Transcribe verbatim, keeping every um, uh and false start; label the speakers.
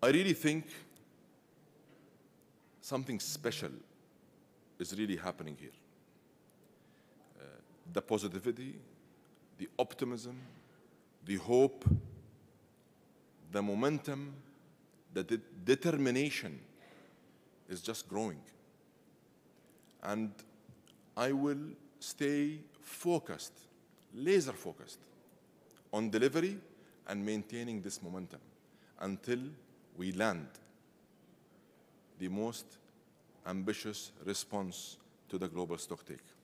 Speaker 1: I really think something special is really happening here. Uh, the positivity, the optimism, the hope, the momentum, the de determination is just growing. And I will stay focused, laser focused, on delivery and maintaining this momentum until we land the most ambitious response to the global stocktake.